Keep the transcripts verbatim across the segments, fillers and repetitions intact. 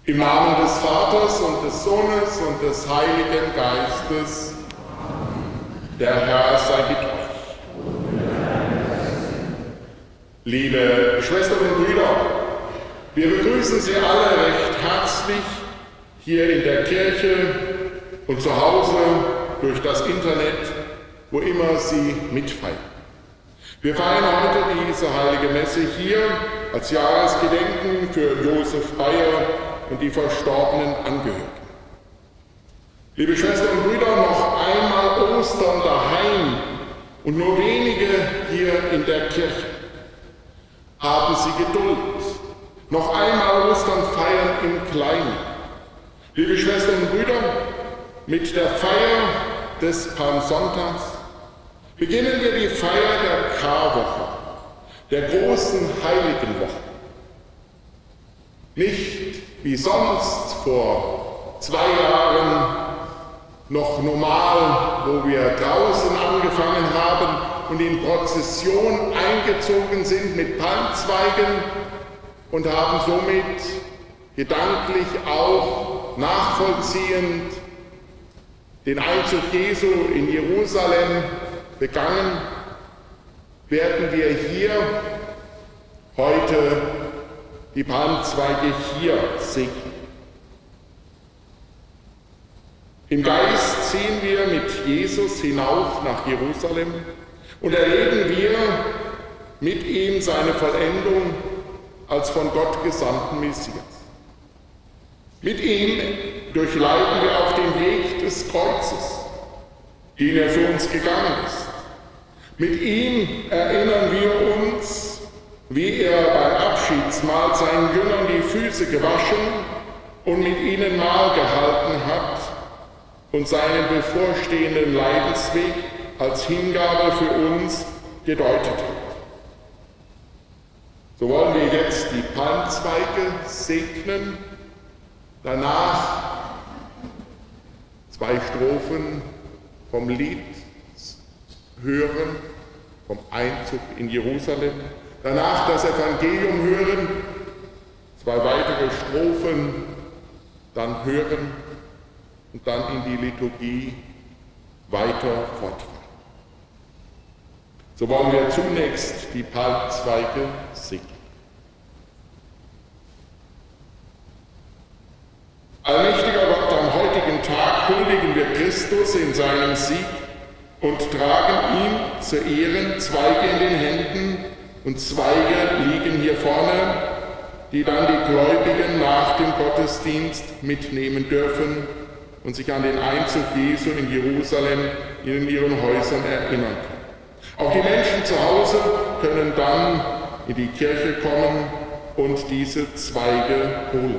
Im Namen des Vaters und des Sohnes und des Heiligen Geistes, der Herr sei mit euch. Liebe Schwestern und Brüder, wir begrüßen Sie alle recht herzlich hier in der Kirche und zu Hause durch das Internet, wo immer Sie mitfeiern. Wir feiern heute diese heilige Messe hier als Jahresgedenken für Josef Bayer und die verstorbenen Angehörigen. Liebe Schwestern und Brüder, noch einmal Ostern daheim und nur wenige hier in der Kirche. Haben Sie Geduld. Noch einmal Ostern feiern im Kleinen. Liebe Schwestern und Brüder, mit der Feier des Palmsonntags beginnen wir die Feier der Karwoche, der großen Heiligenwoche. Nicht wie sonst vor zwei Jahren noch normal, wo wir draußen angefangen haben und in Prozession eingezogen sind mit Palmzweigen und haben somit gedanklich auch nachvollziehend den Einzug Jesu in Jerusalem begangen, werden wir hier heute die Palmzweige hier segnen. Im Geist ziehen wir mit Jesus hinauf nach Jerusalem und erleben wir mit ihm seine Vollendung als von Gott gesandten Messias. Mit ihm durchleiten wir auch den Weg des Kreuzes, den er für uns gegangen ist. Mit ihm erinnern wir uns, wie er beim Abschiedsmahl seinen Jüngern die Füße gewaschen und mit ihnen Mahl gehalten hat und seinen bevorstehenden Leidensweg als Hingabe für uns gedeutet hat. So wollen wir jetzt die Palmzweige segnen, danach zwei Strophen vom Lied hören, vom Einzug in Jerusalem, danach das Evangelium hören, zwei weitere Strophen dann hören und dann in die Liturgie weiter fortfahren. So wollen wir zunächst die Palmzweige segnen. Allmächtiger Gott, am heutigen Tag huldigen wir Christus in seinem Sieg und tragen ihm zu Ehren Zweige in den Händen, und Zweige liegen hier vorne, die dann die Gläubigen nach dem Gottesdienst mitnehmen dürfen und sich an den Einzug Jesu in Jerusalem in ihren Häusern erinnern können. Auch die Menschen zu Hause können dann in die Kirche kommen und diese Zweige holen.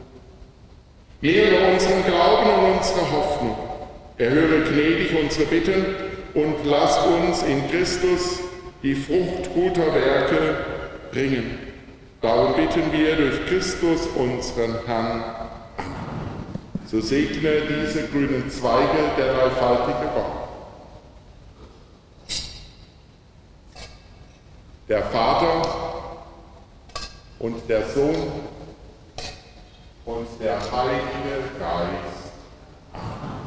Lehre unseren Glauben und unsere Hoffnung. Erhöre gnädig unsere Bitten und lass uns in Christus die Frucht guter Werke bringen. Darum bitten wir durch Christus, unseren Herrn. Amen. So segne diese grünen Zweige der dreifaltige Gott. Der Vater und der Sohn und der Heilige Geist. Amen.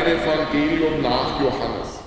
Evangelium nach Johannes.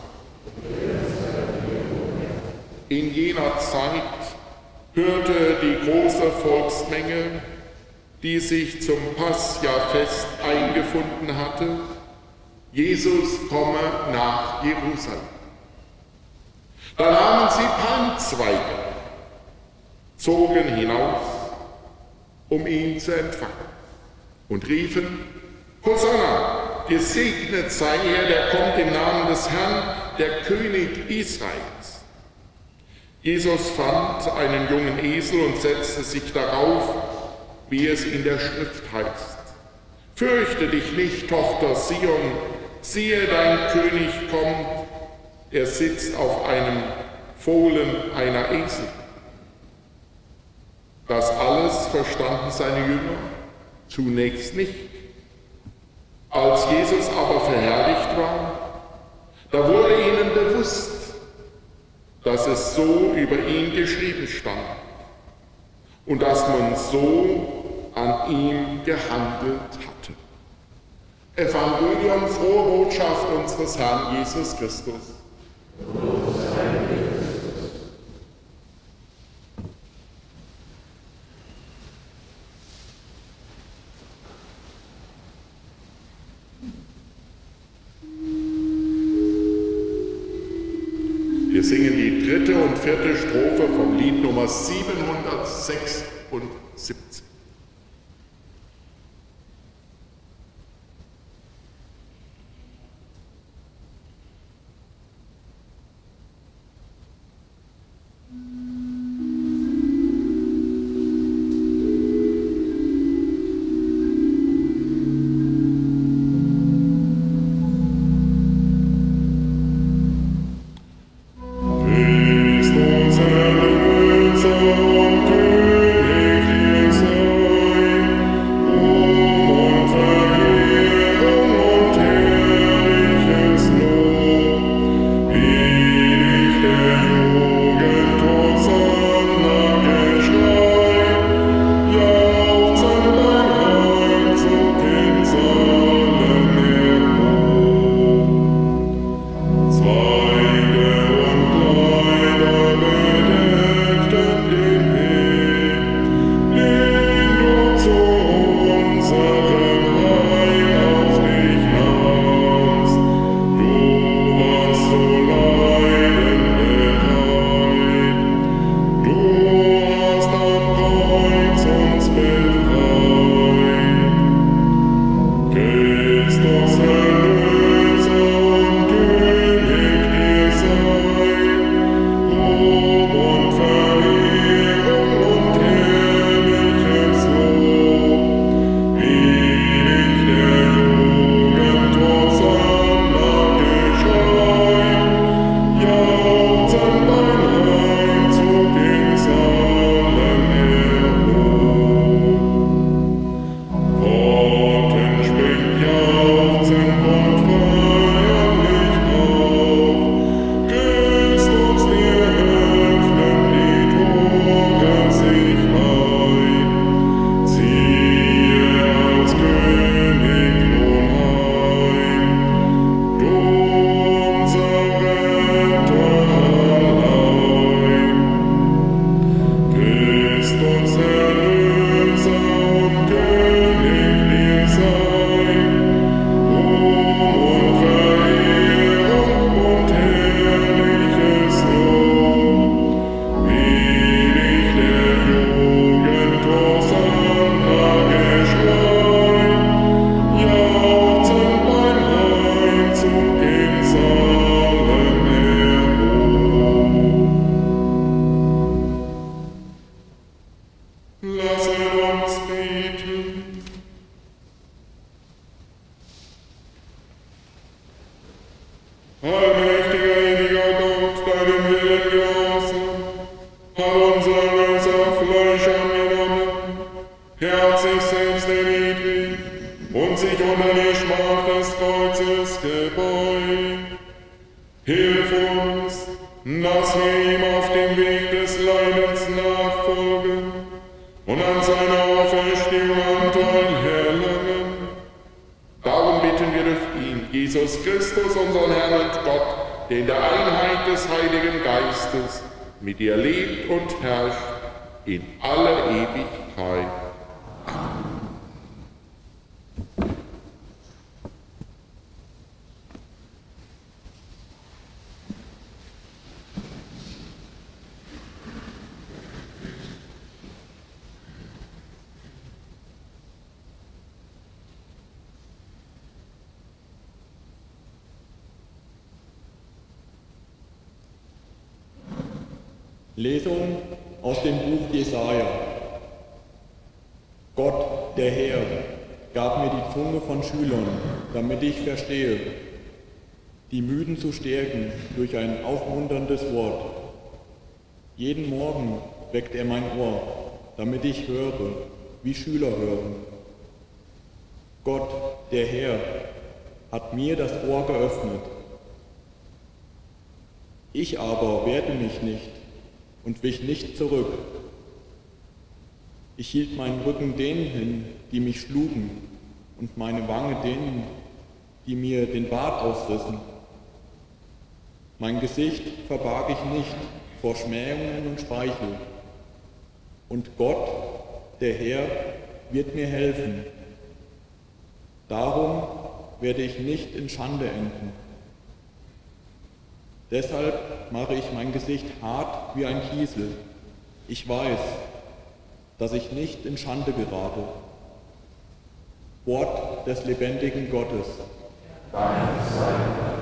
In jener Zeit hörte die große Volksmenge, die sich zum Pascha-Fest eingefunden hatte, Jesus komme nach Jerusalem. Da nahmen sie Palmzweige, zogen hinaus, um ihn zu empfangen, und riefen: Hosanna, gesegnet sei er, der kommt im Namen des Herrn, der König Israels. Jesus fand einen jungen Esel und setzte sich darauf, wie es in der Schrift heißt: Fürchte dich nicht, Tochter Zion, siehe, dein König kommt, er sitzt auf einem Fohlen einer Esel. Das alles verstanden seine Jünger zunächst nicht. Als Jesus aber verherrlicht war, da wurde ihnen bewusst, dass es so über ihn geschrieben stand und dass man so an ihm gehandelt hatte. Evangelium, frohe Botschaft unseres Herrn Jesus Christus. Wir singen die dritte und vierte Strophe vom Lied Nummer siebenhundertsechsundsiebzig. Jesus Christus, unseren Herrn und Gott, der in der Einheit des Heiligen Geistes mit dir lebt und herrscht in alle Ewigkeit. Lesung aus dem Buch Jesaja. Gott, der Herr, gab mir die Zunge von Schülern, damit ich verstehe, die Müden zu stärken durch ein aufmunterndes Wort. Jeden Morgen weckt er mein Ohr, damit ich höre, wie Schüler hören. Gott, der Herr, hat mir das Ohr geöffnet. Ich aber wehrte mich nicht und wich nicht zurück. Ich hielt meinen Rücken denen hin, die mich schlugen, und meine Wange denen, die mir den Bart ausrissen. Mein Gesicht verbarg ich nicht vor Schmähungen und Speichel. Und Gott, der Herr, wird mir helfen. Darum werde ich nicht in Schande enden. Deshalb mache ich mein Gesicht hart wie ein Kiesel. Ich weiß, dass ich nicht in Schande gerate. Wort des lebendigen Gottes. Dank sei Gott.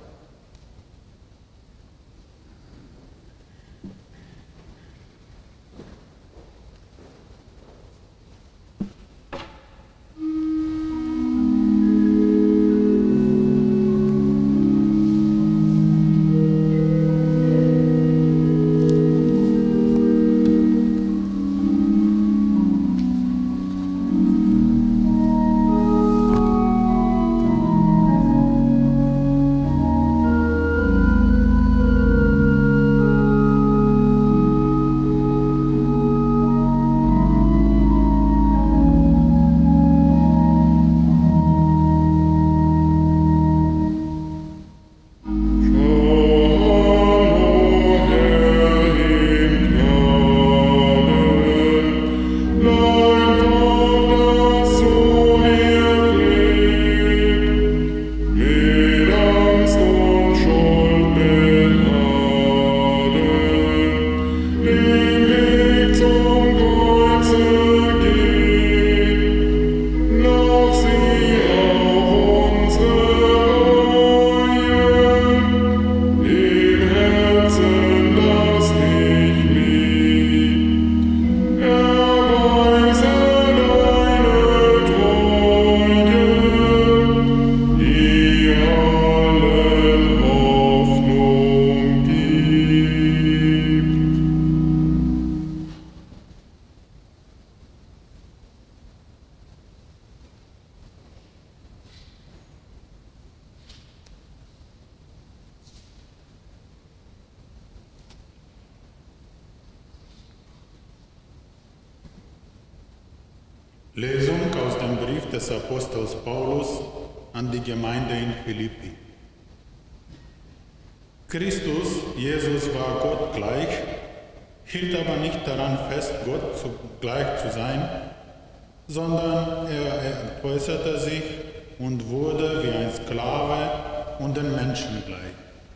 Lesung aus dem Brief des Apostels Paulus an die Gemeinde in Philippi. Christus, Jesus, war Gott gleich, hielt aber nicht daran fest, Gott zu, gleich zu sein, sondern er entäußerte sich und wurde wie ein Sklave und den Menschen gleich.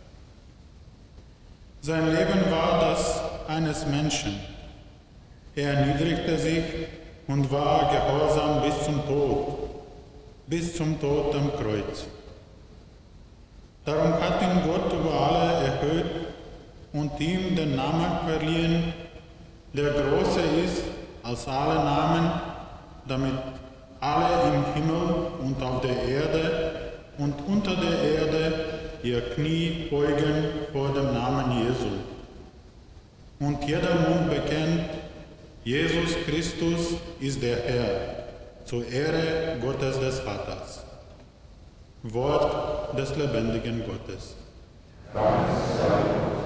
Sein Leben war das eines Menschen. Er erniedrigte sich und war gehorsam bis zum Tod, bis zum Tod am Kreuz. Darum hat ihn Gott über alle erhöht und ihm den Namen verliehen, der größer ist als alle Namen, damit alle im Himmel und auf der Erde und unter der Erde ihr Knie beugen vor dem Namen Jesu. Und jeder Mund bekennt, Jesus Christus ist der Herr, zur Ehre Gottes des Vaters. Wort des lebendigen Gottes. Dank sei Gott.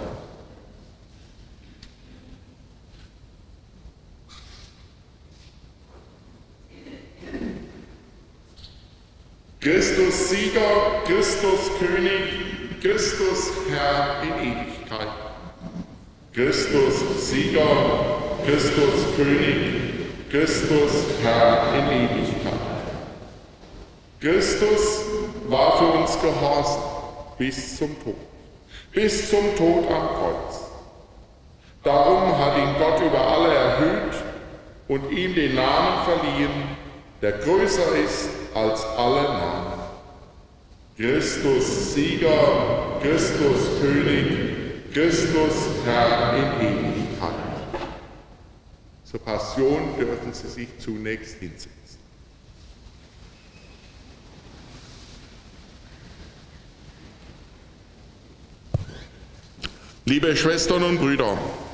Christus Sieger, Christus König, Christus Herr in Ewigkeit. Christus Sieger, Christus König, Christus Herr in Ewigkeit. Christus war für uns gehorsam bis zum Tod, bis zum Tod am Kreuz. Darum hat ihn Gott über alle erhöht und ihm den Namen verliehen, der größer ist als alle Namen. Christus Sieger, Christus König, Christus Herr in Ewigkeit. Zur Passion dürfen Sie sich zunächst hinsetzen. Liebe Schwestern und Brüder,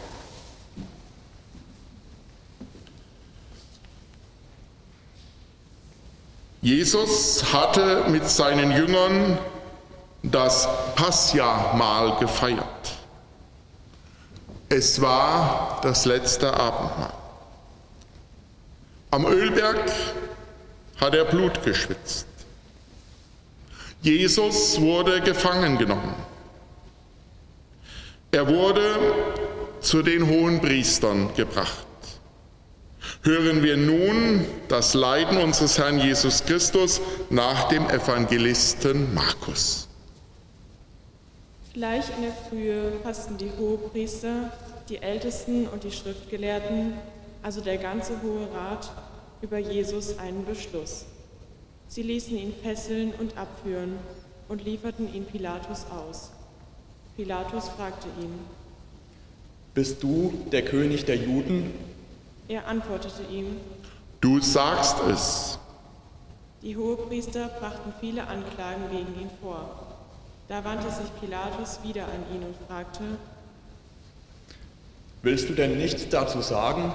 Jesus hatte mit seinen Jüngern das Passja-Mahl gefeiert. Es war das letzte Abendmahl. Am Ölberg hat er Blut geschwitzt. Jesus wurde gefangen genommen. Er wurde zu den Hohenpriestern gebracht. Hören wir nun das Leiden unseres Herrn Jesus Christus nach dem Evangelisten Markus. Gleich in der Frühe fassten die Hohepriester, die Ältesten und die Schriftgelehrten, also der ganze Hohe Rat, über Jesus einen Beschluss. Sie ließen ihn fesseln und abführen und lieferten ihn Pilatus aus. Pilatus fragte ihn: Bist du der König der Juden? Er antwortete ihm: Du sagst es. Die Hohepriester brachten viele Anklagen gegen ihn vor. Da wandte sich Pilatus wieder an ihn und fragte: Willst du denn nichts dazu sagen?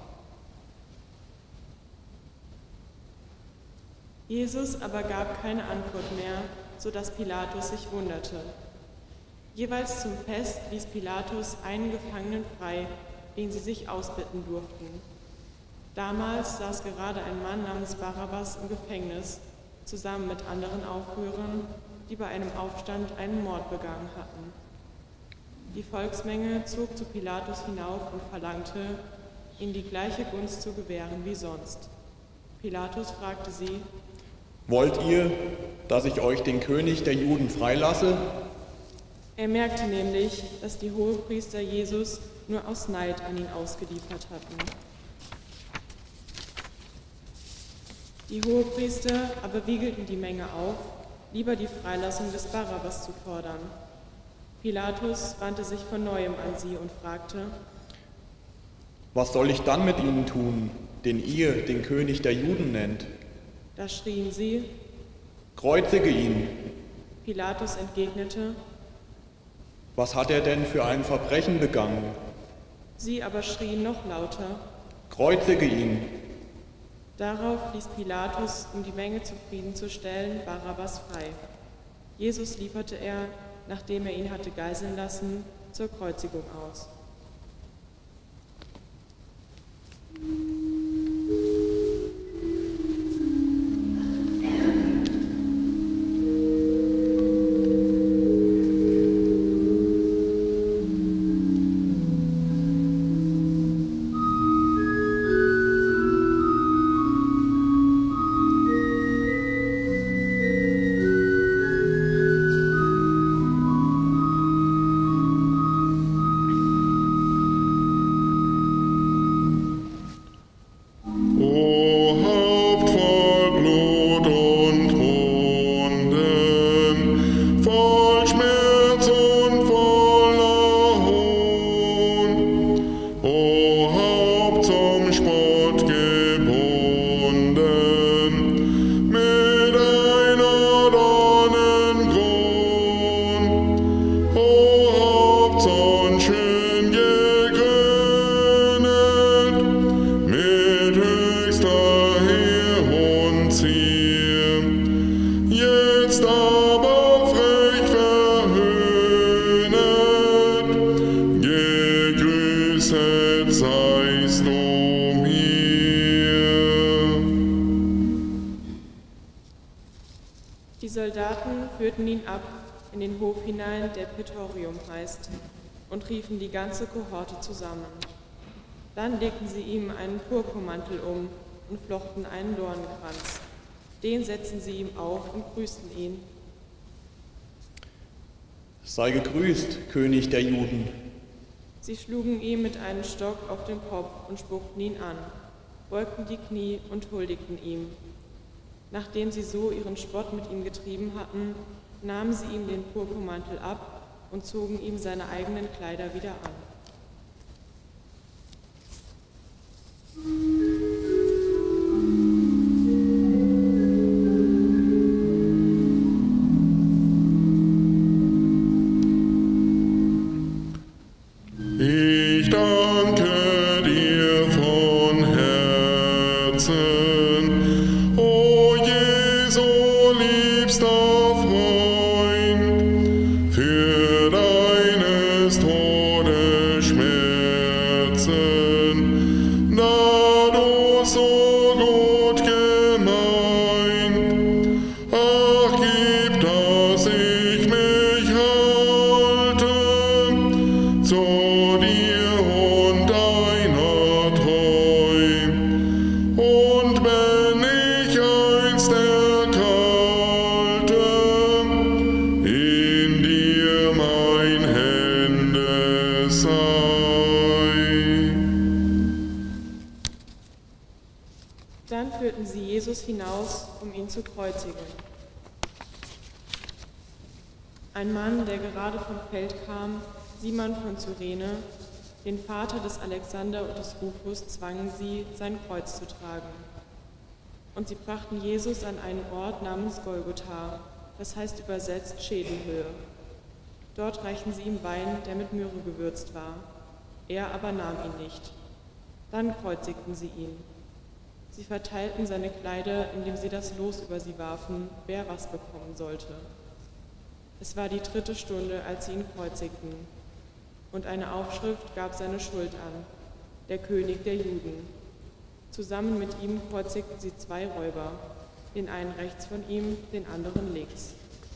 Jesus aber gab keine Antwort mehr, so dass Pilatus sich wunderte. Jeweils zum Fest ließ Pilatus einen Gefangenen frei, den sie sich ausbitten durften. Damals saß gerade ein Mann namens Barabbas im Gefängnis, zusammen mit anderen Aufrührern, die bei einem Aufstand einen Mord begangen hatten. Die Volksmenge zog zu Pilatus hinauf und verlangte, ihm die gleiche Gunst zu gewähren wie sonst. Pilatus fragte sie: Wollt ihr, dass ich euch den König der Juden freilasse? Er merkte nämlich, dass die Hohepriester Jesus nur aus Neid an ihn ausgeliefert hatten. Die Hohepriester aber wiegelten die Menge auf, lieber die Freilassung des Barabbas zu fordern. Pilatus wandte sich von neuem an sie und fragte: Was soll ich dann mit ihnen tun, den ihr den König der Juden nennt? Da schrien sie: Kreuzige ihn! Pilatus entgegnete: Was hat er denn für ein Verbrechen begangen? Sie aber schrien noch lauter: Kreuzige ihn! Darauf ließ Pilatus, um die Menge zufriedenzustellen, Barabbas frei. Jesus lieferte er, nachdem er ihn hatte geißeln lassen, zur Kreuzigung aus. Soldaten führten ihn ab in den Hof hinein, der Praetorium heißt, und riefen die ganze Kohorte zusammen. Dann legten sie ihm einen Purpurmantel um und flochten einen Dornenkranz. Den setzten sie ihm auf und grüßten ihn. Sei gegrüßt, König der Juden. Sie schlugen ihm mit einem Stock auf den Kopf und spuckten ihn an, beugten die Knie und huldigten ihm. Nachdem sie so ihren Spott mit ihm getrieben hatten, nahmen sie ihm den Purpurmantel ab und zogen ihm seine eigenen Kleider wieder an. Ich danke dir von Herzen, o Jesu liebster Freund, für deines Todes Schmerzen, da du so gut gemeint. Ach, gib, dass ich mich halte zu dir und deiner treu. Und wenn ich einst erkalte, in dir mein Hände sei. Dann führten sie Jesus hinaus, um ihn zu kreuzigen. Ein Mann, der gerade vom Feld kam, Simon von Cyrene, den Vater des Alexander und des Rufus, zwangen sie, sein Kreuz zu tragen. Und sie brachten Jesus an einen Ort namens Golgotha, das heißt übersetzt Schädelhöhe. Dort reichten sie ihm Wein, der mit Myrrhe gewürzt war. Er aber nahm ihn nicht. Dann kreuzigten sie ihn. Sie verteilten seine Kleider, indem sie das Los über sie warfen, wer was bekommen sollte. Es war die dritte Stunde, als sie ihn kreuzigten. Und eine Aufschrift gab seine Schuld an, der König der Juden. Zusammen mit ihm kreuzigten sie zwei Räuber, den einen rechts von ihm, den anderen links.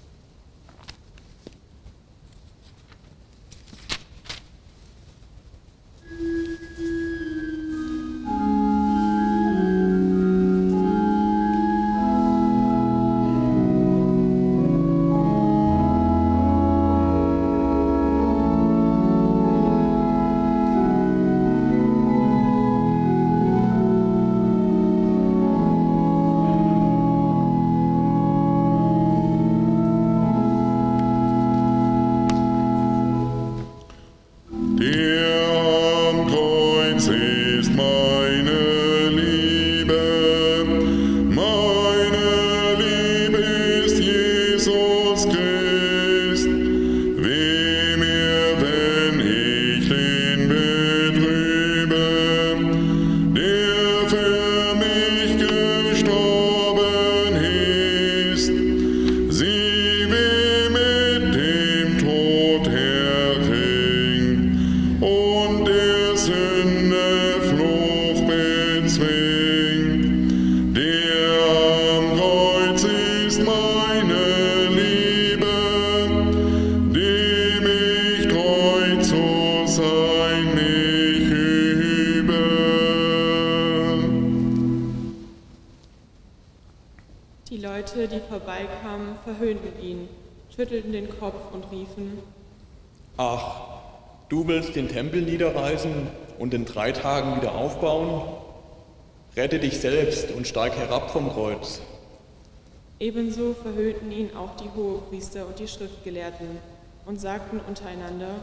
Leute, die vorbeikamen, verhöhnten ihn, schüttelten den Kopf und riefen: Ach, du willst den Tempel niederreißen und in drei Tagen wieder aufbauen? Rette dich selbst und steig herab vom Kreuz. Ebenso verhöhnten ihn auch die Hohepriester und die Schriftgelehrten und sagten untereinander: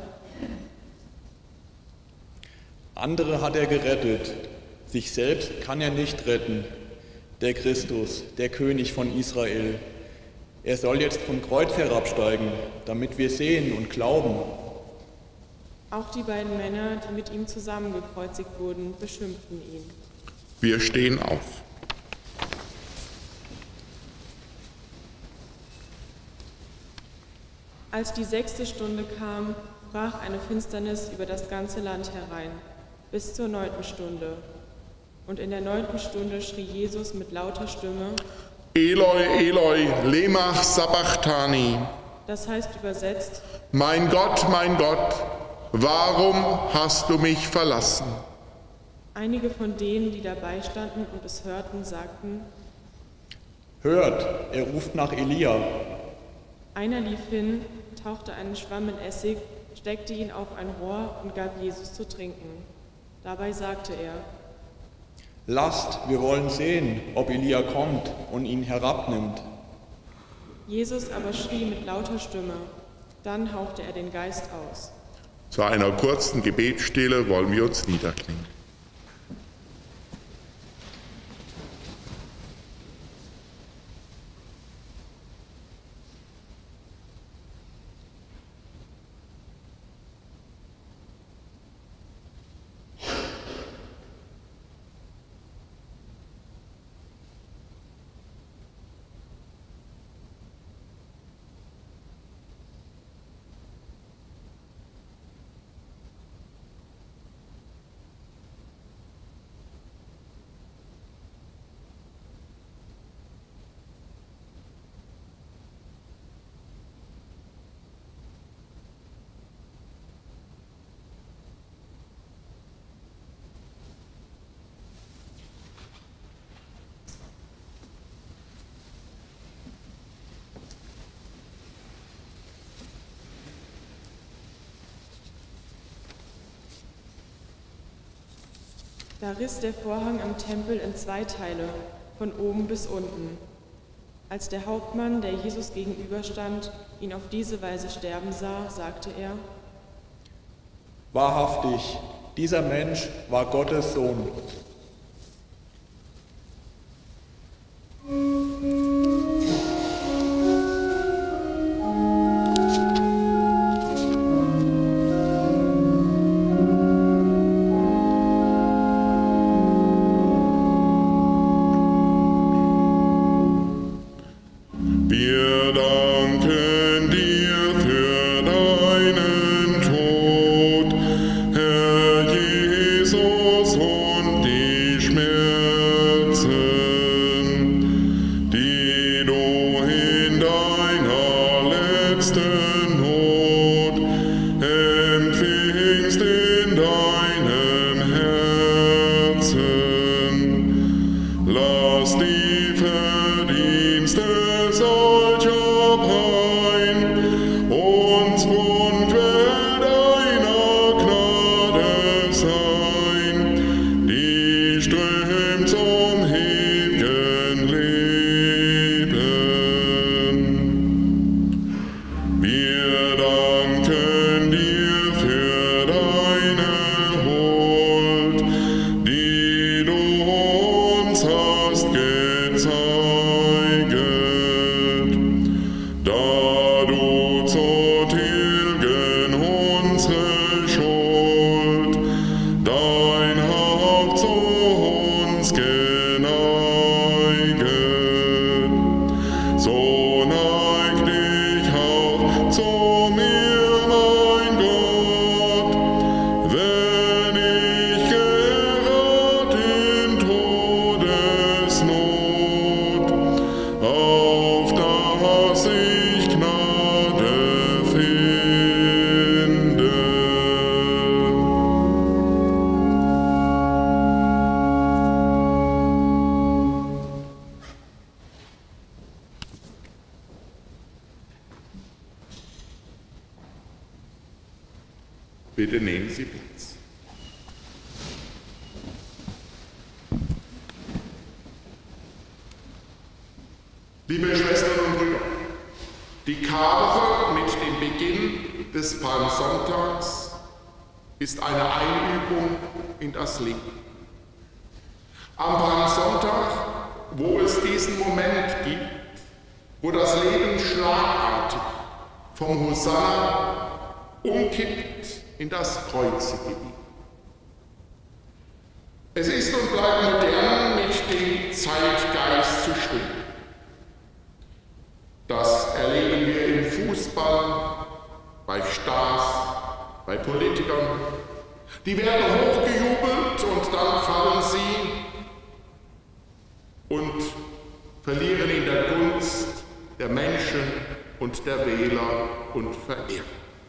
Andere hat er gerettet, sich selbst kann er nicht retten. Der Christus, der König von Israel. Er soll jetzt vom Kreuz herabsteigen, damit wir sehen und glauben. Auch die beiden Männer, die mit ihm zusammen gekreuzigt wurden, beschimpften ihn. Wir stehen auf. Als die sechste Stunde kam, brach eine Finsternis über das ganze Land herein, bis zur neunten Stunde. Und in der neunten Stunde schrie Jesus mit lauter Stimme: Eloi, Eloi, lema sabachthani. Das heißt übersetzt: Mein Gott, mein Gott, warum hast du mich verlassen? Einige von denen, die dabei standen und es hörten, sagten: Hört, er ruft nach Elia. Einer lief hin, tauchte einen Schwamm in Essig, steckte ihn auf ein Rohr und gab Jesus zu trinken. Dabei sagte er: Lasst, wir wollen sehen, ob Elia kommt und ihn herabnimmt. Jesus aber schrie mit lauter Stimme. Dann hauchte er den Geist aus. Zu einer kurzen Gebetsstille wollen wir uns niederknien. Da riss der Vorhang am Tempel in zwei Teile, von oben bis unten. Als der Hauptmann, der Jesus gegenüberstand, ihn auf diese Weise sterben sah, sagte er: Wahrhaftig, dieser Mensch war Gottes Sohn. Bitte nehmen Sie Platz. Liebe Schwestern und Brüder, die Karwoche mit dem Beginn des Palmsonntags ist eine Einübung in das Leben. Am Palmsonntag, wo es diesen Moment gibt, wo das Leben schlagartig vom Hosanna umkippt in das Kreuzige. Es ist und bleibt modern, mit dem Zeitgeist zu schwimmen. Das erleben wir im Fußball, bei Stars, bei Politikern. Die werden hochgejubelt und dann fallen sie und verlieren in der Gunst der Menschen und der Wähler und Verehrer.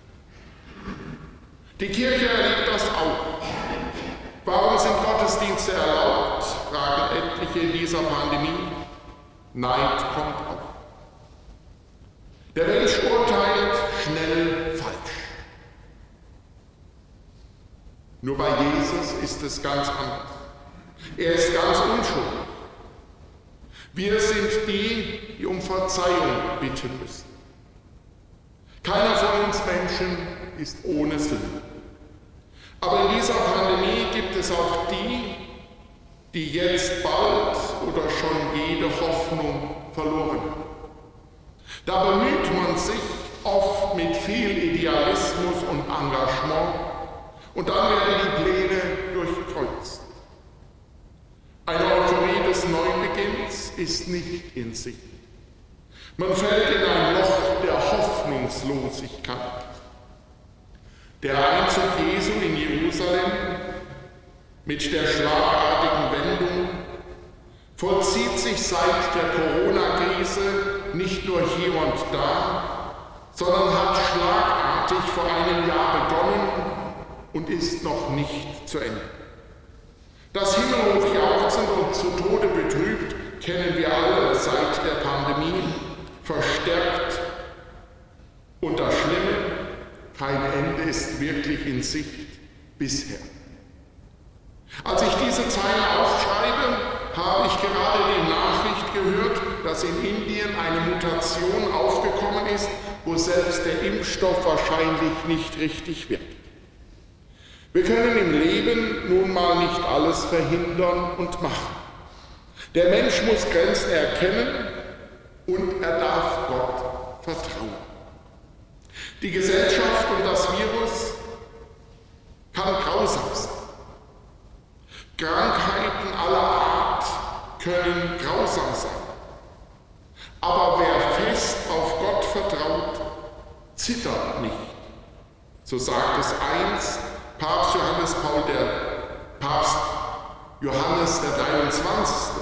Die Kirche erlebt das auch. Warum sind Gottesdienste erlaubt? Fragen etliche in dieser Pandemie. Neid kommt auf. Der Mensch urteilt schnell falsch. Nur bei Jesus ist es ganz anders. Er ist ganz unschuldig. Wir sind die, die um Verzeihung bitten müssen. Keiner von uns Menschen ist ohne Sünde. Aber in dieser Pandemie gibt es auch die, die jetzt bald oder schon jede Hoffnung verloren haben. Da bemüht man sich oft mit viel Idealismus und Engagement und dann werden die Pläne durchkreuzt. Eine Euphorie des Neubeginns ist nicht in Sicht. Man fällt in ein Loch der Hoffnungslosigkeit. Der Einzug Jesu in Jerusalem mit der schlagartigen Wendung vollzieht sich seit der Corona-Krise nicht nur hier und da, sondern hat schlagartig vor einem Jahr begonnen und ist noch nicht zu Ende. Das himmelhoch jauchzend und zu Tode betrübt kennen wir alle seit der Pandemie, verstärkt. Und das Schlimme, kein Ende ist wirklich in Sicht bisher. Als ich diese Zeilen aufschreibe, habe ich gerade die Nachricht gehört, dass in Indien eine Mutation aufgekommen ist, wo selbst der Impfstoff wahrscheinlich nicht richtig wirkt. Wir können im Leben nun mal nicht alles verhindern und machen. Der Mensch muss Grenzen erkennen und er darf Gott vertrauen. Die Gesellschaft und das Virus kann grausam sein. Krankheiten aller Art können grausam sein. Aber wer fest auf Gott vertraut, zittert nicht. So sagt es einst Papst Johannes Paul der Papst Johannes der dreiundzwanzigste.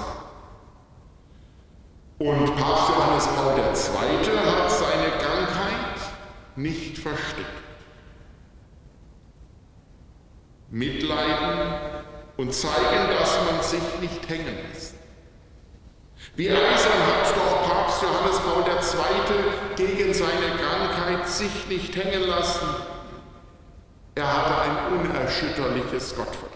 Und Papst Johannes Paul der Zweite hat seine Krankheit nicht versteckt. Mitleiden und zeigen, dass man sich nicht hängen lässt. Wie eisern hat doch Papst Johannes Paul der Zweite gegen seine Krankheit sich nicht hängen lassen. Er hatte ein unerschütterliches Gottvertrauen.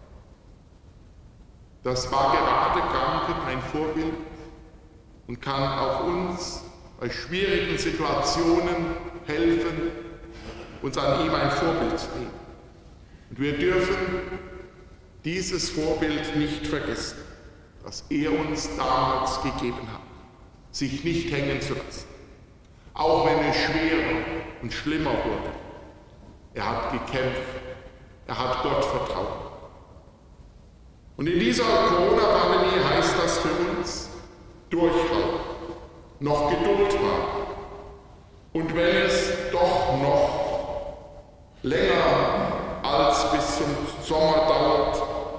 Das war gerade Kranken ein Vorbild und kann auch uns bei schwierigen Situationen helfen, uns an ihm ein Vorbild zu nehmen. Und wir dürfen dieses Vorbild nicht vergessen, das er uns damals gegeben hat, sich nicht hängen zu lassen, auch wenn es schwerer und schlimmer wurde. Er hat gekämpft, er hat Gott vertraut. Und in dieser Corona-Pandemie heißt das für uns, durchhalten, noch Geduld haben. Und wenn es doch noch länger als bis zum Sommer dauert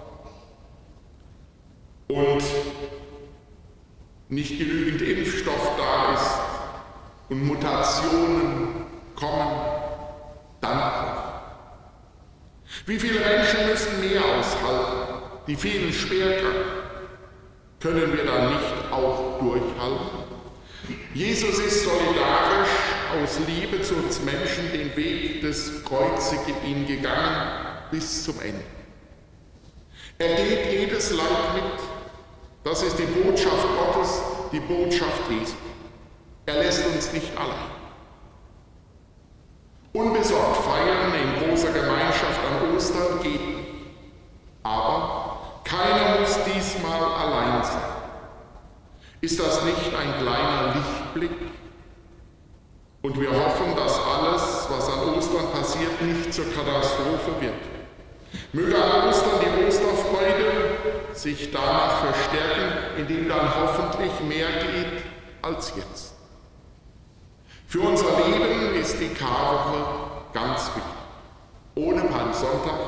und nicht genügend Impfstoff da ist und Mutationen kommen, dann auch. Wie viele Menschen müssen mehr aushalten? Die vielen Schwerkranken. Können wir dann nicht auch durchhalten? Jesus ist solidarisch aus Liebe zu uns Menschen den Weg des Kreuzigen gegangen bis zum Ende. Er geht jedes Leid mit. Das ist die Botschaft Gottes, die Botschaft Jesu. Er lässt uns nicht allein. Unbesorgt feiern in großer Gemeinschaft an Ostern geht nicht. Aber keiner muss diesmal allein sein. Ist das nicht ein kleiner Lichtblick? Und wir hoffen, dass alles, was an Ostern passiert, nicht zur Katastrophe wird. Möge an Ostern die Osterfreude sich danach verstärken, indem dann hoffentlich mehr geht als jetzt. Für unser Leben ist die Karwoche ganz wichtig. Ohne Palmsonntag,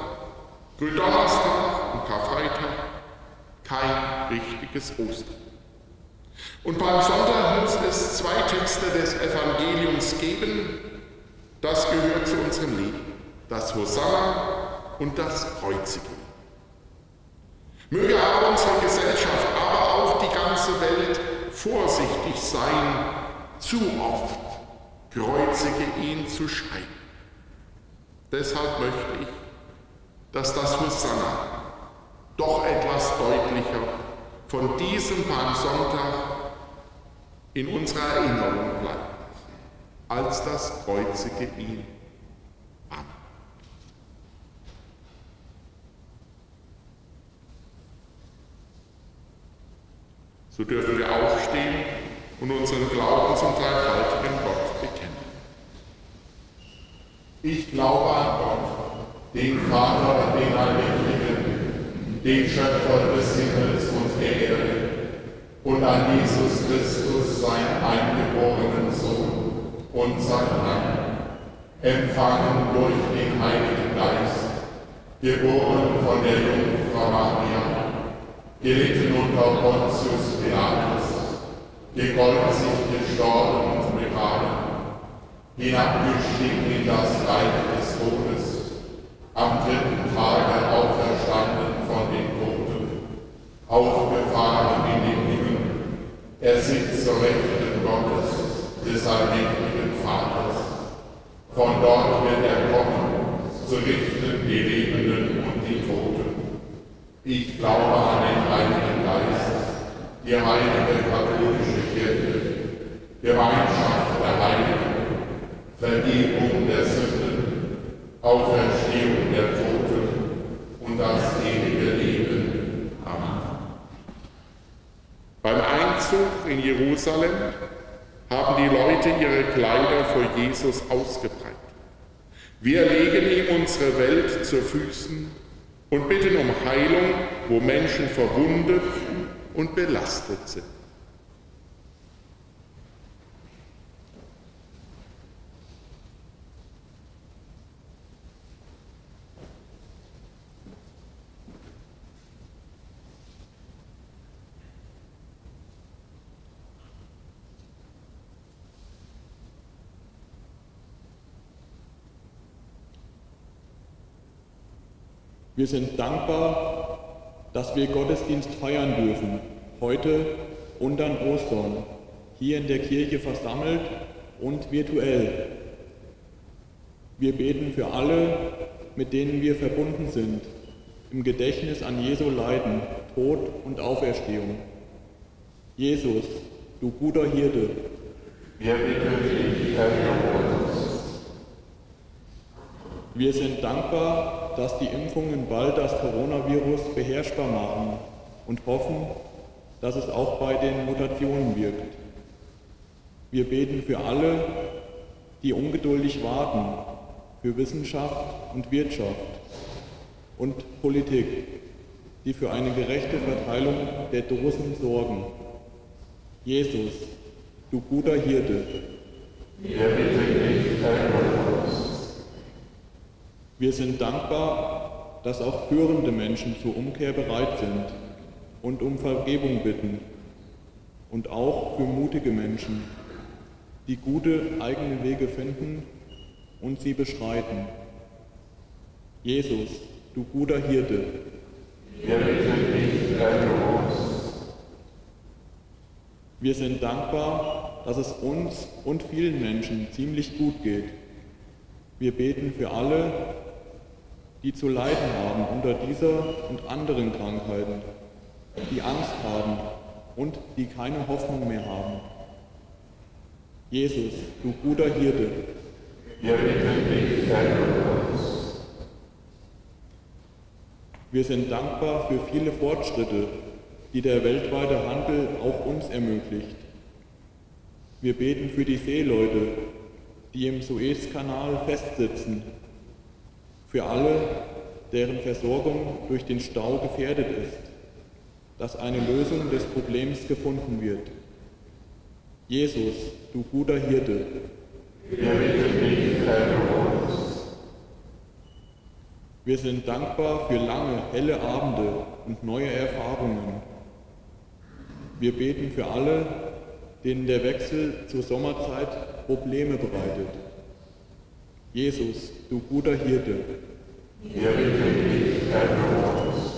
Gründonnerstag und Karfreitag kein richtiges Ostern. Und beim Sonntag muss es zwei Texte des Evangeliums geben. Das gehört zu unserem Leben. Das Hosanna und das Kreuzigen. Möge aber unsere Gesellschaft, aber auch die ganze Welt vorsichtig sein, zu oft kreuzige ihn zu schreiben. Deshalb möchte ich, dass das Hosanna doch etwas deutlicher von diesem Palmsonntag in unserer Erinnerung bleibt, als das kreuzige ihn. Amen. So dürfen wir aufstehen und unseren Glauben zum dreifaltigen Gott bekennen. Ich glaube an Gott, den Vater, den Allmächtigen, den Schöpfer des Himmels und der Erde, und an Jesus Christus, seinen eingeborenen Sohn, unseren Herrn, empfangen durch den Heiligen Geist, geboren von der Jungfrau Maria, gelitten unter Pontius Pilatus, gekreuzigt, gestorben und begraben, hinabgestiegen in das Reich des Todes, am dritten Tage auferstanden von den Toten, aufgefahren in den Himmel, er sitzt zur Rechten Gottes, des allmächtigen Vaters. Von dort wird er kommen, zu richten die Lebenden und die Toten. Ich glaube an den Heiligen Geist, die heilige katholische Kirche, Gemeinschaft der Heiligen, Vergebung der Sünden, Auferstehung der Toten und das ewige Leben. Amen. Beim Einzug in Jerusalem haben die Leute ihre Kleider vor Jesus ausgebreitet. Wir legen ihm unsere Welt zu Füßen und bitten um Heilung, wo Menschen verwundet und belastet sind. Wir sind dankbar, dass wir Gottesdienst feiern dürfen, heute und an Ostern, hier in der Kirche versammelt und virtuell. Wir beten für alle, mit denen wir verbunden sind, im Gedächtnis an Jesu Leiden, Tod und Auferstehung. Jesus, du guter Hirte, wir bitten dich, erhöre uns. Wir sind dankbar, dass die Impfungen bald das Coronavirus beherrschbar machen und hoffen, dass es auch bei den Mutationen wirkt. Wir beten für alle, die ungeduldig warten, für Wissenschaft und Wirtschaft und Politik, die für eine gerechte Verteilung der Dosen sorgen. Jesus, du guter Hirte, wir bitten dich, erhöre uns. Wir sind dankbar, dass auch führende Menschen zur Umkehr bereit sind und um Vergebung bitten. Und auch für mutige Menschen, die gute eigene Wege finden und sie beschreiten. Jesus, du guter Hirte, wir bitten dich, erhöre uns. Wir sind dankbar, dass es uns und vielen Menschen ziemlich gut geht. Wir beten für alle, die zu leiden haben unter dieser und anderen Krankheiten, die Angst haben und die keine Hoffnung mehr haben. Jesus, du guter Hirte, wir bitten dich, erhöre uns. Wir sind dankbar für viele Fortschritte, die der weltweite Handel auch uns ermöglicht. Wir beten für die Seeleute, die im Suezkanal festsitzen, für alle, deren Versorgung durch den Stau gefährdet ist, dass eine Lösung des Problems gefunden wird. Jesus, du guter Hirte, wir bitten dich, erhöre uns. Wir sind dankbar für lange, helle Abende und neue Erfahrungen. Wir beten für alle, denen der Wechsel zur Sommerzeit Probleme bereitet. Jesus, du guter Hirte, wir bitten dich, erhöre uns.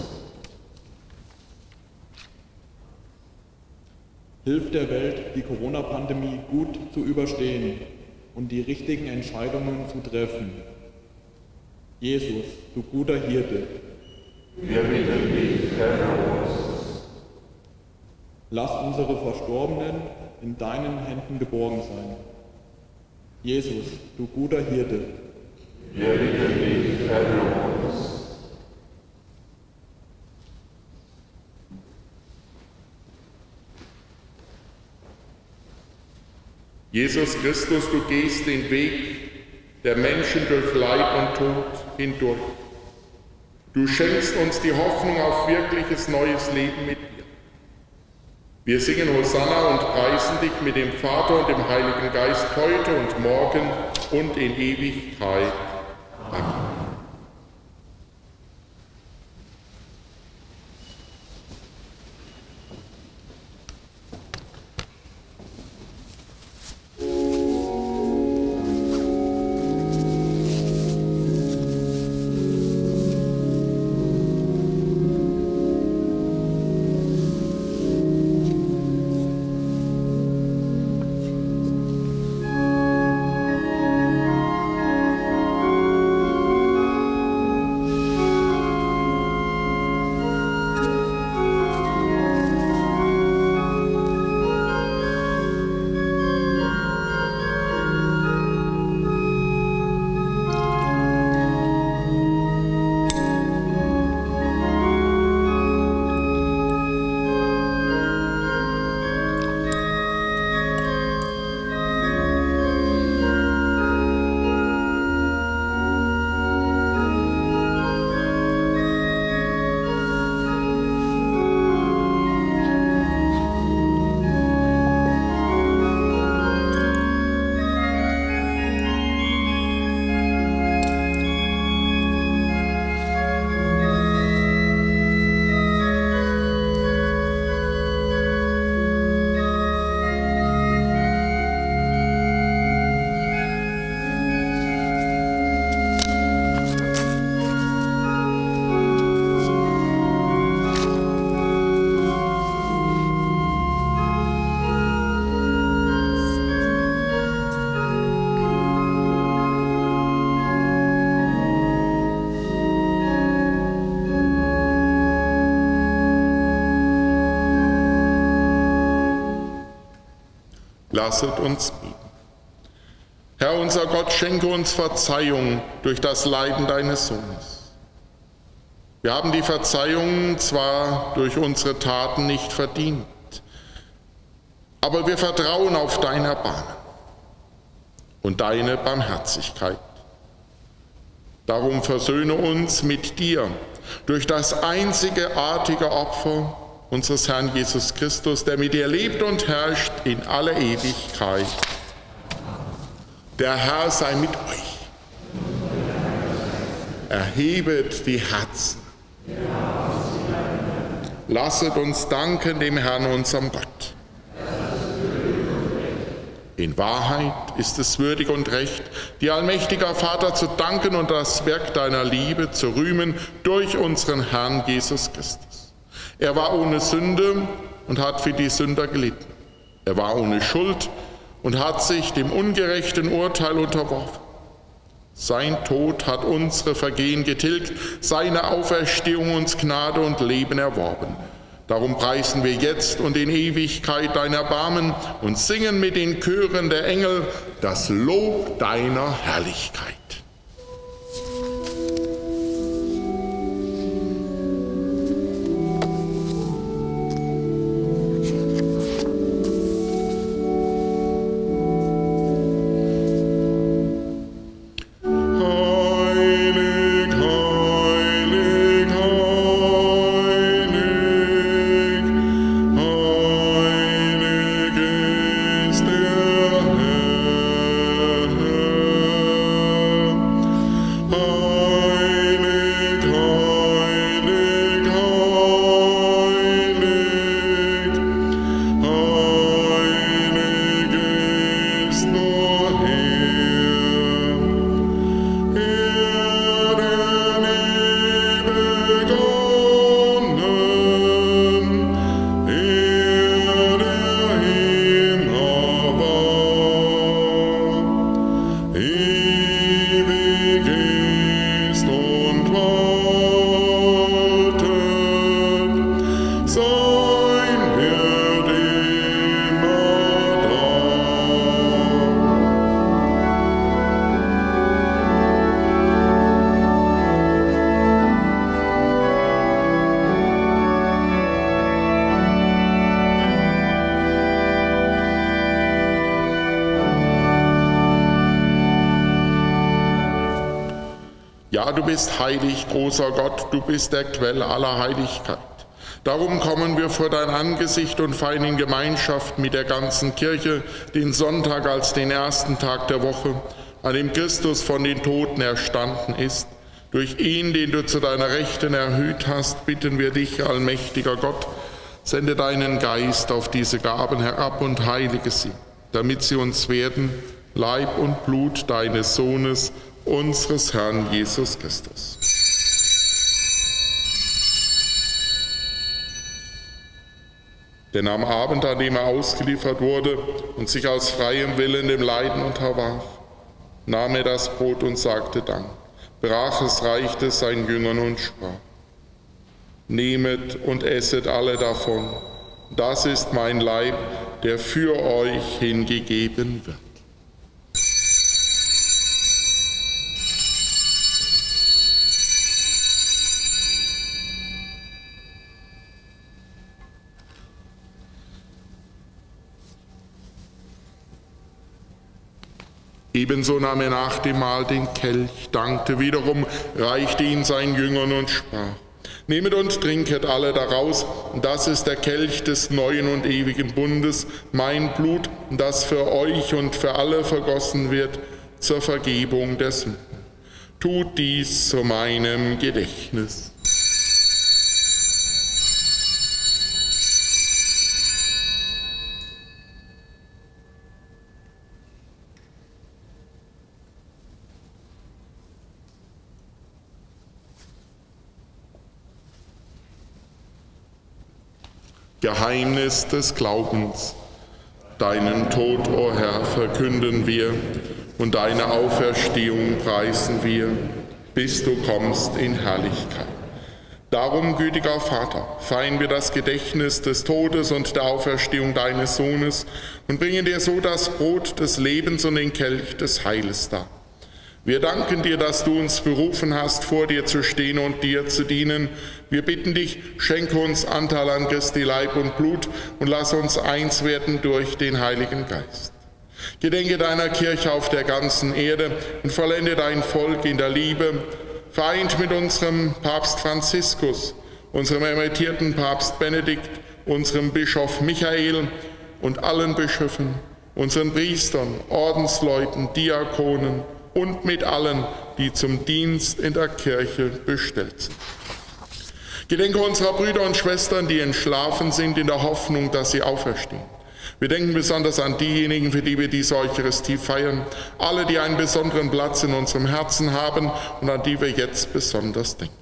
Hilf der Welt, die Corona-Pandemie gut zu überstehen und die richtigen Entscheidungen zu treffen. Jesus, du guter Hirte, wir bitten dich, erhöre uns. Lass unsere Verstorbenen in deinen Händen geborgen sein. Jesus, du guter Hirte, wir bitten dich, erhöre uns. Jesus Christus, du gehst den Weg der Menschen durch Leid und Tod hindurch. Du schenkst uns die Hoffnung auf wirkliches neues Leben mit dir. Wir singen Hosanna und preisen dich mit dem Vater und dem Heiligen Geist heute und morgen und in Ewigkeit. Amen. Lasset uns beten. Herr unser Gott, schenke uns Verzeihung durch das Leiden deines Sohnes. Wir haben die Verzeihung zwar durch unsere Taten nicht verdient, aber wir vertrauen auf dein Erbarmen und deine Barmherzigkeit. Darum versöhne uns mit dir durch das einzige artige Opfer unseres Herrn Jesus Christus, der mit dir lebt und herrscht in aller Ewigkeit. Der Herr sei mit euch. Erhebet die Herzen. Lasset uns danken dem Herrn, unserem Gott. In Wahrheit ist es würdig und recht, dir, allmächtiger Vater, zu danken und das Werk deiner Liebe zu rühmen durch unseren Herrn Jesus Christus. Er war ohne Sünde und hat für die Sünder gelitten. Er war ohne Schuld und hat sich dem ungerechten Urteil unterworfen. Sein Tod hat unsere Vergehen getilgt, seine Auferstehung uns Gnade und Leben erworben. Darum preisen wir jetzt und in Ewigkeit dein Erbarmen und singen mit den Chören der Engel das Lob deiner Herrlichkeit. Herr. Ja, du bist heilig, großer Gott, du bist der Quell aller Heiligkeit. Darum kommen wir vor dein Angesicht und feiern in Gemeinschaft mit der ganzen Kirche den Sonntag als den ersten Tag der Woche, an dem Christus von den Toten erstanden ist. Durch ihn, den du zu deiner Rechten erhöht hast, bitten wir dich, allmächtiger Gott, sende deinen Geist auf diese Gaben herab und heilige sie, damit sie uns werden, Leib und Blut deines Sohnes, unseres Herrn Jesus Christus. Denn am Abend, an dem er ausgeliefert wurde und sich aus freiem Willen dem Leiden unterwarf, nahm er das Brot und sagte Dank, brach es, reichte es seinen Jüngern und sprach: Nehmet und esset alle davon, das ist mein Leib, der für euch hingegeben wird. Ebenso nahm er nach dem Mahl den Kelch, dankte wiederum, reichte ihn seinen Jüngern und sprach: Nehmet und trinket alle daraus, das ist der Kelch des neuen und ewigen Bundes, mein Blut, das für euch und für alle vergossen wird, zur Vergebung der Sünden. Tut dies zu meinem Gedächtnis. Geheimnis des Glaubens. Deinen Tod, o Herr, verkünden wir und deine Auferstehung preisen wir, bis du kommst in Herrlichkeit. Darum, gütiger Vater, feiern wir das Gedächtnis des Todes und der Auferstehung deines Sohnes und bringen dir so das Brot des Lebens und den Kelch des Heiles dar. Wir danken dir, dass du uns berufen hast, vor dir zu stehen und dir zu dienen. Wir bitten dich, schenke uns Anteil an Christi Leib und Blut und lass uns eins werden durch den Heiligen Geist. Gedenke deiner Kirche auf der ganzen Erde und vollende dein Volk in der Liebe, vereint mit unserem Papst Franziskus, unserem emeritierten Papst Benedikt, unserem Bischof Michael und allen Bischöfen, unseren Priestern, Ordensleuten, Diakonen, und mit allen, die zum Dienst in der Kirche bestellt sind. Gedenke unserer Brüder und Schwestern, die entschlafen sind, in der Hoffnung, dass sie auferstehen. Wir denken besonders an diejenigen, für die wir diese Eucharistie feiern, alle, die einen besonderen Platz in unserem Herzen haben und an die wir jetzt besonders denken.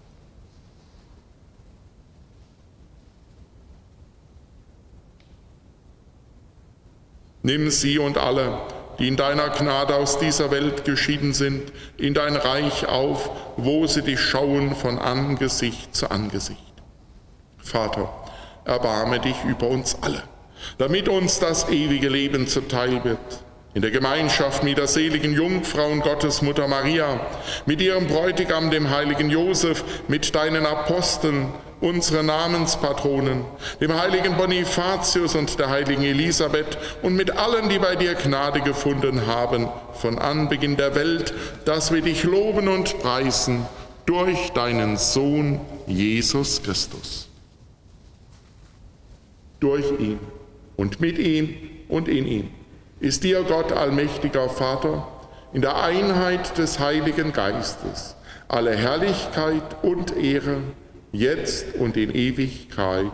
Nimm sie und alle, die in deiner Gnade aus dieser Welt geschieden sind, in dein Reich auf, wo sie dich schauen von Angesicht zu Angesicht. Vater, erbarme dich über uns alle, damit uns das ewige Leben zuteil wird. In der Gemeinschaft mit der seligen Jungfrau und Gottesmutter Maria, mit ihrem Bräutigam, dem heiligen Josef, mit deinen Aposteln, unsere Namenspatronen, dem heiligen Bonifatius und der heiligen Elisabeth und mit allen, die bei dir Gnade gefunden haben, von Anbeginn der Welt, dass wir dich loben und preisen durch deinen Sohn Jesus Christus. Durch ihn und mit ihm und in ihm ist dir, Gott, allmächtiger Vater, in der Einheit des Heiligen Geistes, alle Herrlichkeit und Ehre, jetzt und in Ewigkeit.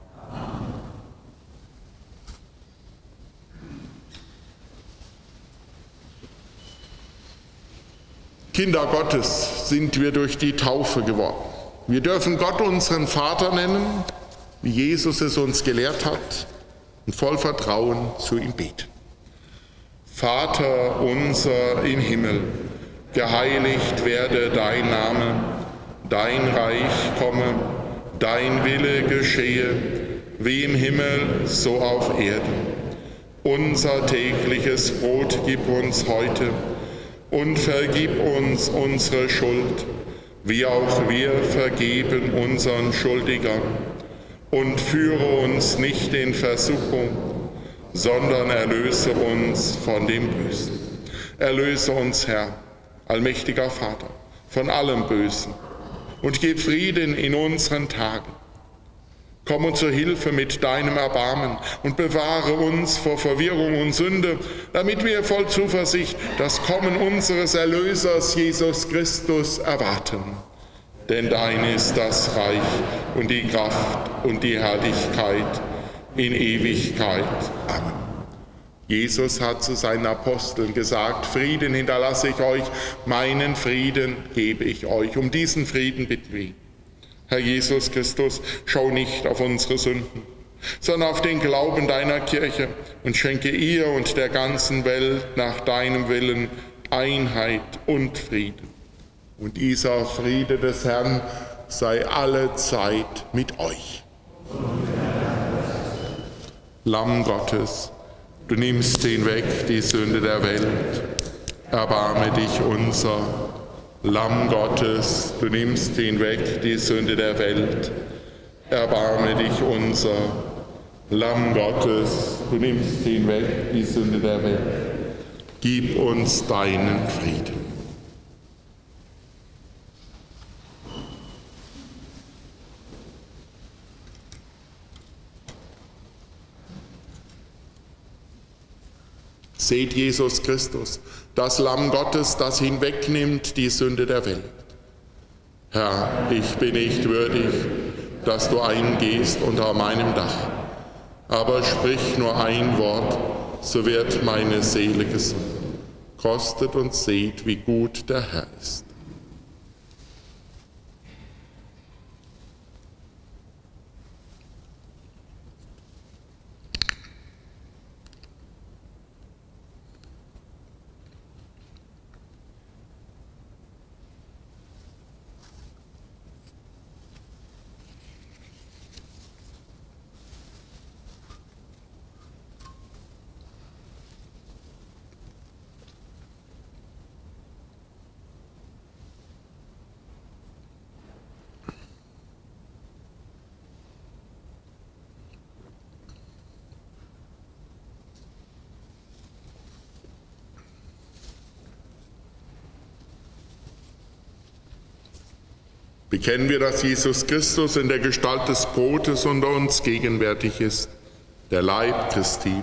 Kinder Gottes sind wir durch die Taufe geworden. Wir dürfen Gott unseren Vater nennen, wie Jesus es uns gelehrt hat, und voll Vertrauen zu ihm beten. Vater unser im Himmel, geheiligt werde dein Name, dein Reich komme, dein Wille geschehe, wie im Himmel, so auf Erden. Unser tägliches Brot gib uns heute und vergib uns unsere Schuld, wie auch wir vergeben unseren Schuldigern. Und führe uns nicht in Versuchung, sondern erlöse uns von dem Bösen. Erlöse uns, Herr, allmächtiger Vater, von allem Bösen und gib Frieden in unseren Tagen. Komm uns zur Hilfe mit deinem Erbarmen und bewahre uns vor Verwirrung und Sünde, damit wir voll Zuversicht das Kommen unseres Erlösers Jesus Christus erwarten. Denn dein ist das Reich und die Kraft und die Herrlichkeit in Ewigkeit. Amen. Jesus hat zu seinen Aposteln gesagt, Frieden hinterlasse ich euch, meinen Frieden gebe ich euch. Um diesen Frieden bitten wir. Herr Jesus Christus, schau nicht auf unsere Sünden, sondern auf den Glauben deiner Kirche und schenke ihr und der ganzen Welt nach deinem Willen Einheit und Frieden. Und dieser Friede des Herrn sei alle Zeit mit euch. Lamm Gottes, du nimmst hinweg die Sünde der Welt, erbarme dich unser. Lamm Gottes, du nimmst hinweg die Sünde der Welt, erbarme dich unser. Lamm Gottes, du nimmst hinweg die Sünde der Welt, gib uns deinen Frieden. Seht Jesus Christus, das Lamm Gottes, das hinwegnimmt die Sünde der Welt. Herr, ich bin nicht würdig, dass du eingehst unter meinem Dach, aber sprich nur ein Wort, so wird meine Seele gesund. Kostet und seht, wie gut der Herr ist. Bekennen wir, dass Jesus Christus in der Gestalt des Brotes unter uns gegenwärtig ist, der Leib Christi.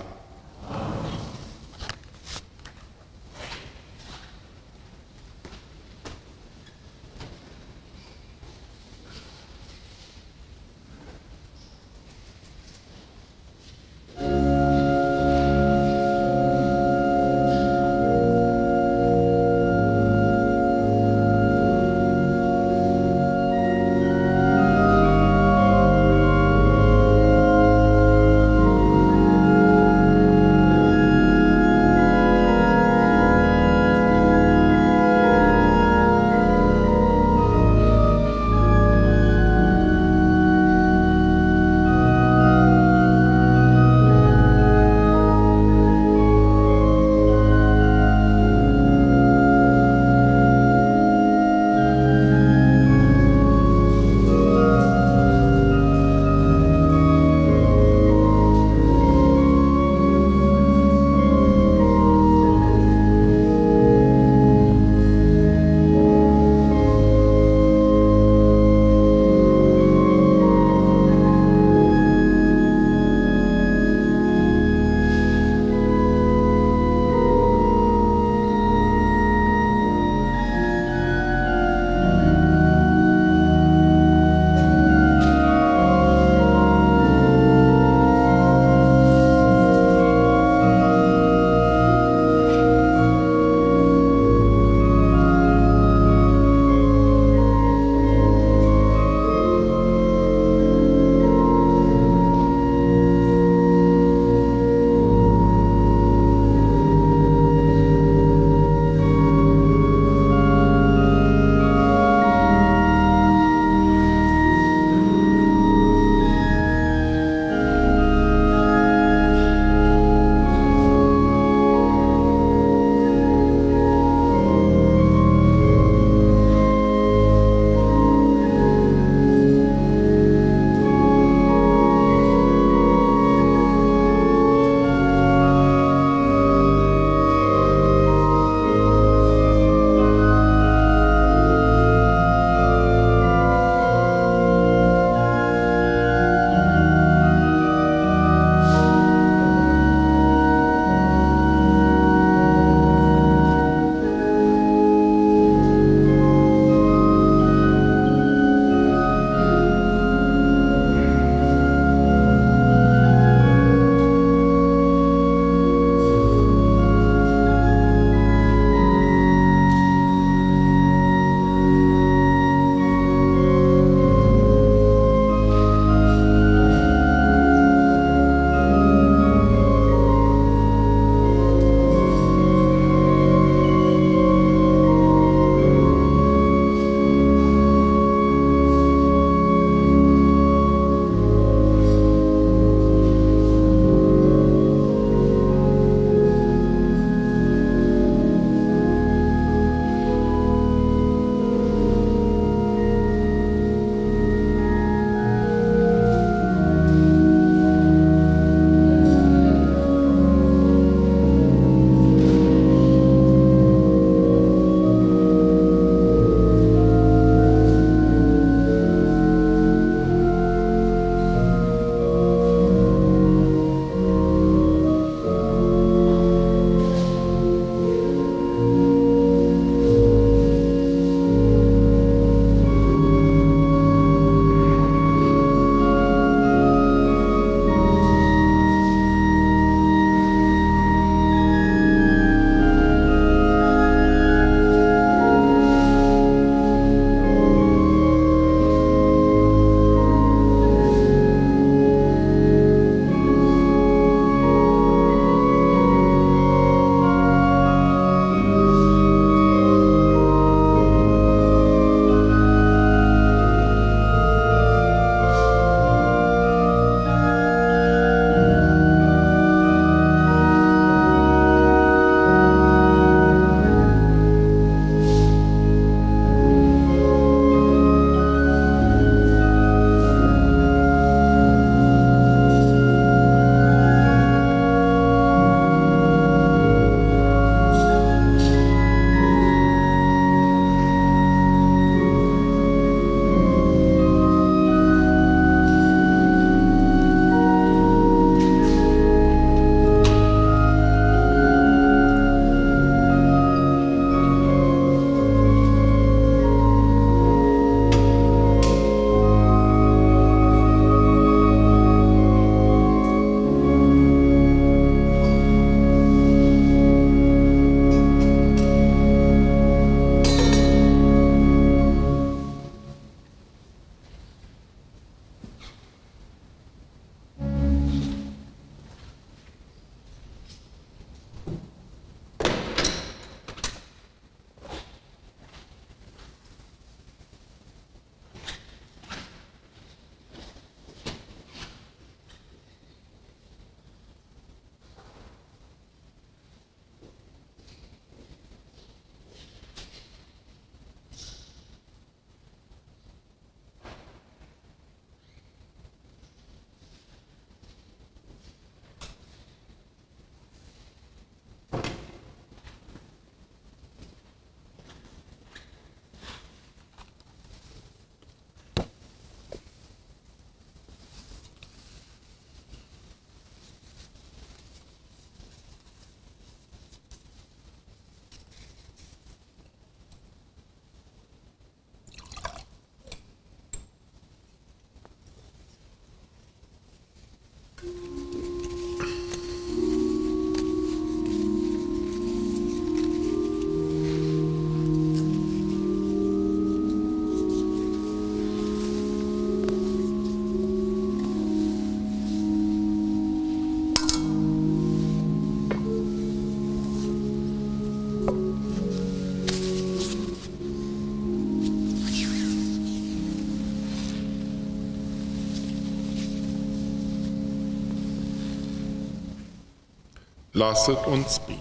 Lasset uns beten.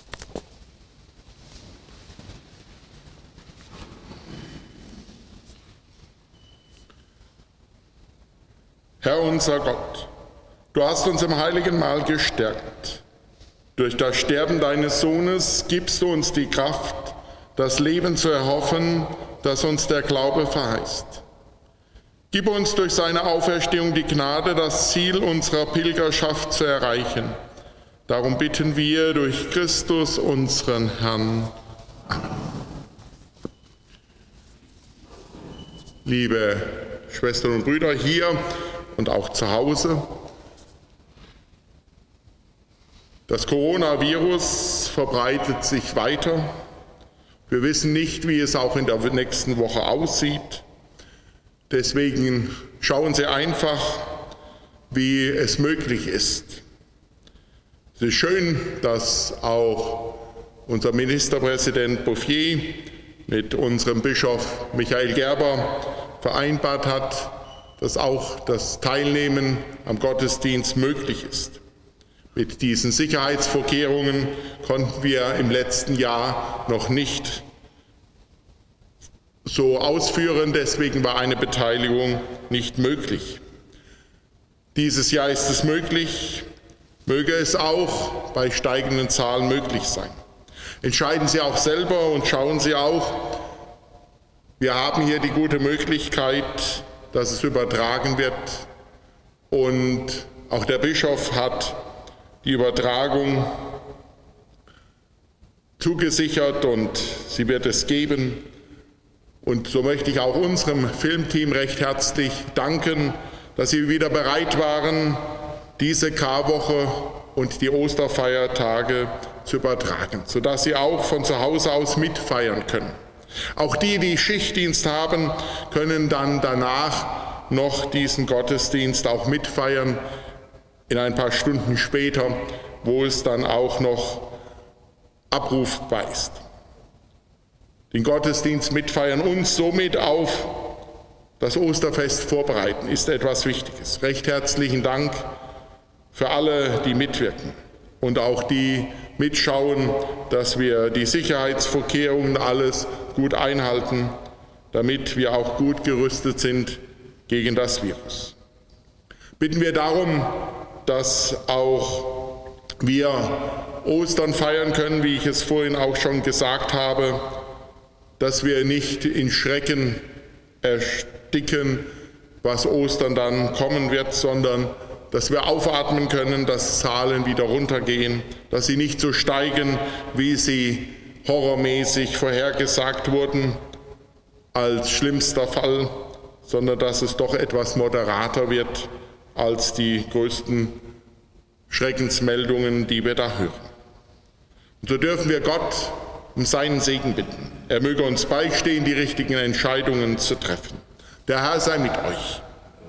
Herr unser Gott, du hast uns im heiligen Mahl gestärkt. Durch das Sterben deines Sohnes gibst du uns die Kraft, das Leben zu erhoffen, das uns der Glaube verheißt. Gib uns durch seine Auferstehung die Gnade, das Ziel unserer Pilgerschaft zu erreichen. Darum bitten wir durch Christus, unseren Herrn. Amen. Liebe Schwestern und Brüder hier und auch zu Hause, das Coronavirus verbreitet sich weiter. Wir wissen nicht, wie es auch in der nächsten Woche aussieht. Deswegen schauen Sie einfach, wie es möglich ist. Es ist schön, dass auch unser Ministerpräsident Bouffier mit unserem Bischof Michael Gerber vereinbart hat, dass auch das Teilnehmen am Gottesdienst möglich ist. Mit diesen Sicherheitsvorkehrungen konnten wir im letzten Jahr noch nicht so ausführen, deswegen war eine Beteiligung nicht möglich. Dieses Jahr ist es möglich. Möge es auch bei steigenden Zahlen möglich sein. Entscheiden Sie auch selber und schauen Sie auch, wir haben hier die gute Möglichkeit, dass es übertragen wird, und auch der Bischof hat die Übertragung zugesichert und sie wird es geben. Und so möchte ich auch unserem Filmteam recht herzlich danken, dass sie wieder bereit waren, diese Karwoche und die Osterfeiertage zu übertragen, sodass sie auch von zu Hause aus mitfeiern können. Auch die, die Schichtdienst haben, können dann danach noch diesen Gottesdienst auch mitfeiern, in ein paar Stunden später, wo es dann auch noch abrufbar ist. Den Gottesdienst mitfeiern und somit auf das Osterfest vorbereiten, ist etwas Wichtiges. Recht herzlichen Dank für alle, die mitwirken und auch die mitschauen, dass wir die Sicherheitsvorkehrungen alles gut einhalten, damit wir auch gut gerüstet sind gegen das Virus. Bitten wir darum, dass auch wir Ostern feiern können, wie ich es vorhin auch schon gesagt habe, dass wir nicht in Schrecken ersticken, was Ostern dann kommen wird, sondern dass wir aufatmen können, dass Zahlen wieder runtergehen, dass sie nicht so steigen, wie sie horrormäßig vorhergesagt wurden als schlimmster Fall, sondern dass es doch etwas moderater wird als die größten Schreckensmeldungen, die wir da hören. Und so dürfen wir Gott um seinen Segen bitten. Er möge uns beistehen, die richtigen Entscheidungen zu treffen. Der Herr sei mit euch.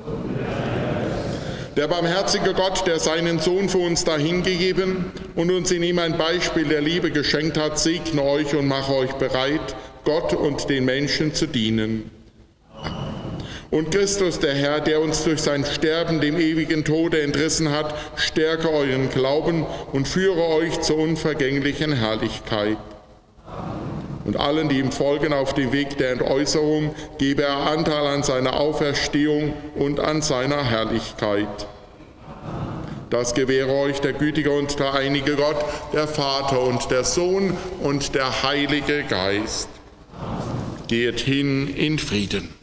Der barmherzige Gott, der seinen Sohn für uns dahingegeben und uns in ihm ein Beispiel der Liebe geschenkt hat, segne euch und mache euch bereit, Gott und den Menschen zu dienen. Und Christus, der Herr, der uns durch sein Sterben dem ewigen Tode entrissen hat, stärke euren Glauben und führe euch zur unvergänglichen Herrlichkeit. Und allen, die ihm folgen auf dem Weg der Entäußerung, gebe er Anteil an seiner Auferstehung und an seiner Herrlichkeit. Das gewähre euch der gütige und dreieinige Gott, der Vater und der Sohn und der Heilige Geist. Geht hin in Frieden.